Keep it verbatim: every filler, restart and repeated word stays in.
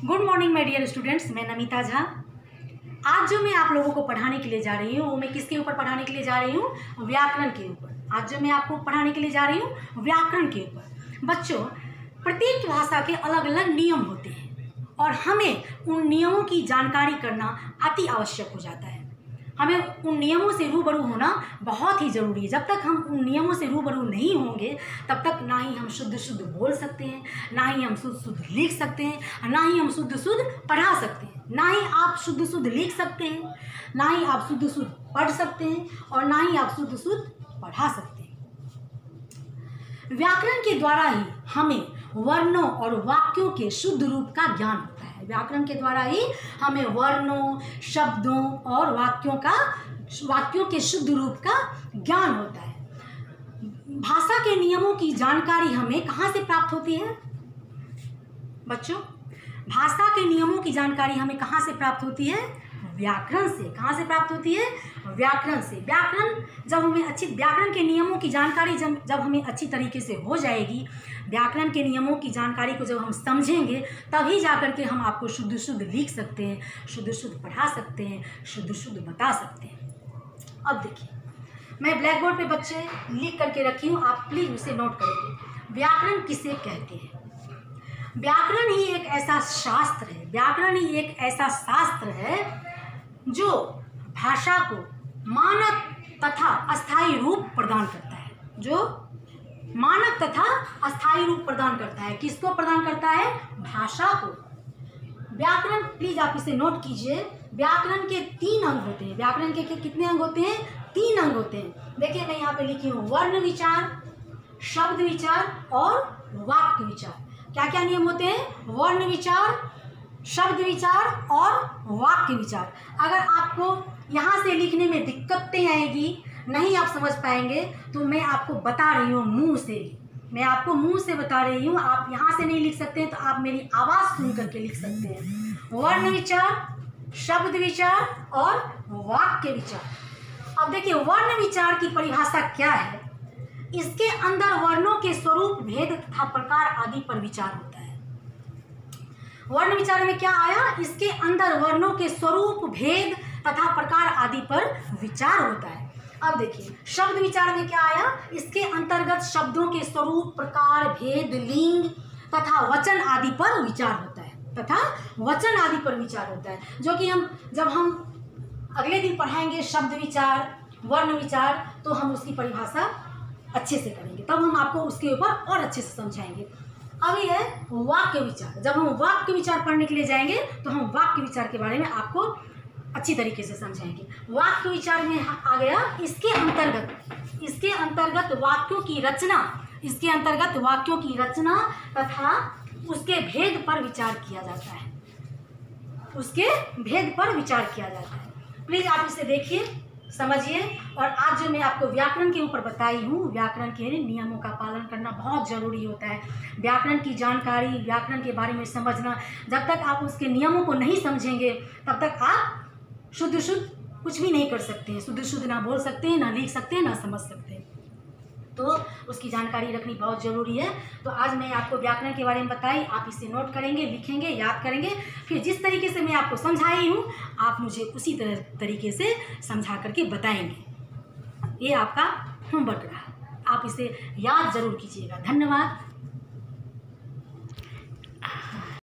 Good morning my dear students, मैं नमिता झा। आज जो मैं आप लोगों को पढ़ाने के लिए जा रही हूँ वो मैं किसके ऊपर पढ़ाने के लिए जा रही हूँ? व्याकरण के ऊपर। आज जो मैं आपको पढ़ाने के लिए जा रही हूँ व्याकरण के ऊपर। बच्चों, प्रत्येक भाषा के अलग अलग नियम होते हैं और हमें उन नियमों की जानकारी करना अति आवश्यक हो जाता है। हमें उन नियमों से रूबरू होना बहुत ही ज़रूरी है। जब तक हम उन नियमों से रूबरू नहीं होंगे तब तक ना ही हम शुद्ध शुद्ध बोल सकते हैं, ना ही हम शुद्ध शुद्ध लिख सकते हैं, ना ही हम शुद्ध शुद्ध पढ़ा सकते हैं। ना ही आप शुद्ध शुद्ध लिख सकते हैं, ना ही आप शुद्ध शुद्ध पढ़ सकते हैं और ना ही आप शुद्ध शुद्ध पढ़ा सकते हैं। व्याकरण के द्वारा ही हमें वर्णों और वाक्यों के शुद्ध रूप का ज्ञान होता है। व्याकरण के द्वारा ही हमें वर्णों, शब्दों और वाक्यों का वाक्यों के शुद्ध रूप का ज्ञान होता है। भाषा के नियमों की जानकारी हमें कहाँ से प्राप्त होती है बच्चों? भाषा के नियमों की जानकारी हमें कहाँ से प्राप्त होती है? व्याकरण से। कहाँ से प्राप्त होती है? व्याकरण से। व्याकरण जब हमें अच्छी व्याकरण के नियमों की जानकारी जब जब हमें अच्छी तरीके से हो जाएगी, व्याकरण के नियमों की जानकारी को जब हम समझेंगे तभी जाकर के हम आपको शुद्ध शुद्ध लिख सकते हैं, शुद्ध शुद्ध पढ़ा सकते हैं, शुद्ध शुद्ध बता सकते हैं। अब देखिए, मैं ब्लैक बोर्ड पे बच्चे लिख करके रखी हूँ, आप प्लीज़ उसे नोट करेंगे। व्याकरण किसे कहते हैं? व्याकरण ही एक ऐसा शास्त्र है व्याकरण ही एक ऐसा शास्त्र है जो भाषा को मानक तथा अस्थायी रूप प्रदान करता है। जो मानक तथा अस्थायी रूप प्रदान करता है। किसको प्रदान करता है? भाषा को। व्याकरण, प्लीज आप इसे नोट कीजिए, व्याकरण के तीन अंग होते हैं। व्याकरण के, के कितने अंग होते हैं? तीन अंग होते हैं। देखिए मैं यहाँ पे लिखी हूँ, वर्ण विचार, शब्द विचार और वाक्य विचार। क्या क्या नियम होते हैं? वर्ण विचार, शब्द विचार और वाक्य विचार। अगर आपको यहाँ से लिखने में दिक्कतें आएगी, नहीं आप समझ पाएंगे, तो मैं आपको बता रही हूँ मुंह से मैं आपको मुंह से बता रही हूँ। आप यहाँ से नहीं लिख सकते तो आप मेरी आवाज़ सुन करके लिख सकते हैं। वर्ण विचार, शब्द विचार और वाक्य विचार। अब देखिए, वर्ण विचार की परिभाषा क्या है? इसके अंदर वर्णों के स्वरूप, भेद तथा प्रकार आदि पर विचार होता है। वर्ण विचार में क्या आया? इसके अंदर वर्णों के स्वरूप, भेद तथा प्रकार आदि पर विचार होता है। अब देखिए, शब्द विचार में क्या आया? इसके अंतर्गत शब्दों के स्वरूप, प्रकार, भेद, लिंग तथा वचन आदि पर विचार होता है तथा वचन आदि पर विचार होता है, जो कि हम जब हम अगले दिन पढ़ाएंगे शब्द विचार, वर्ण विचार, तो हम उसकी परिभाषा अच्छे से करेंगे, तब हम आपको उसके ऊपर और अच्छे से समझाएंगे। अभी है वाक्य विचार। जब हम वाक्य विचार पढ़ने के लिए जाएंगे तो हम वाक्य विचार के बारे में आपको अच्छी तरीके से समझाएंगे। वाक्य विचार में आ गया, इसके अंतर्गत इसके अंतर्गत वाक्यों की रचना इसके अंतर्गत वाक्यों की रचना तथा उसके भेद पर विचार किया जाता है उसके भेद पर विचार किया जाता है। प्लीज़ आप इसे देखिए, समझिए। और आज जो मैं आपको व्याकरण के ऊपर बताई हूँ, व्याकरण के नियमों का पालन करना बहुत ज़रूरी होता है। व्याकरण की जानकारी, व्याकरण के बारे में समझना, जब तक आप उसके नियमों को नहीं समझेंगे तब तक आप शुद्ध शुद्ध कुछ भी नहीं कर सकते हैं। शुद्ध शुद्ध ना बोल सकते हैं, ना लिख सकते हैं, ना समझ सकते हैं। तो उसकी जानकारी रखनी बहुत ज़रूरी है। तो आज मैं आपको व्याकरण के बारे में बताई, आप इसे नोट करेंगे, लिखेंगे, याद करेंगे। फिर जिस तरीके से मैं आपको समझाई हूँ आप मुझे उसी तरह तरीके से समझा करके बताएंगे। ये आपका होमवर्क रहा, आप इसे याद ज़रूर कीजिएगा। धन्यवाद।